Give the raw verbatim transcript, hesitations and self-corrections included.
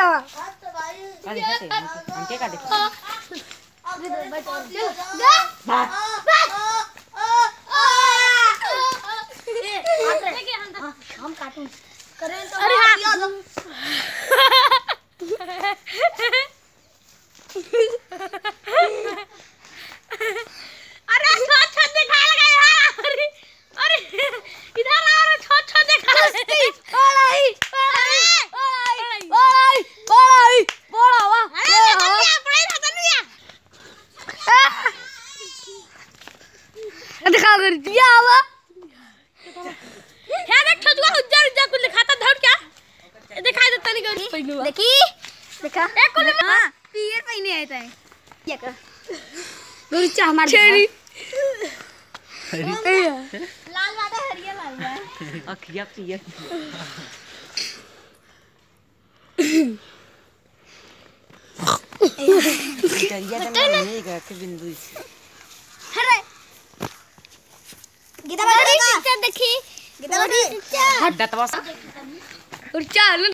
हुआ अरे कैसे हम क्या कर देखो हम कार्टून करें तो अरे अरे छोट छोट दिखा लगा यार अरे अरे इधर आ रहा छोट छोट दिखा ओलाई ओलाई ओलाई ओलाई बोला वाह अरे तनिया पड़े ना तनिया दिखा कर दिया हुआ क्या देख छोटुआ हुज्जा हुज्जा कुछ लिखाता धड़ क्या दिखाई देता नहीं कर पहलू देखी देखा एक कुल हां पियर पहने आया था क्या कर गुरुचा हमार छेरी लाल वाला हरिया लाल है अखिया पिया करिया तो नहीं का के बिंदु अरे गीता बाड़ी देखी गीता बाड़ी दतवा गुरुचा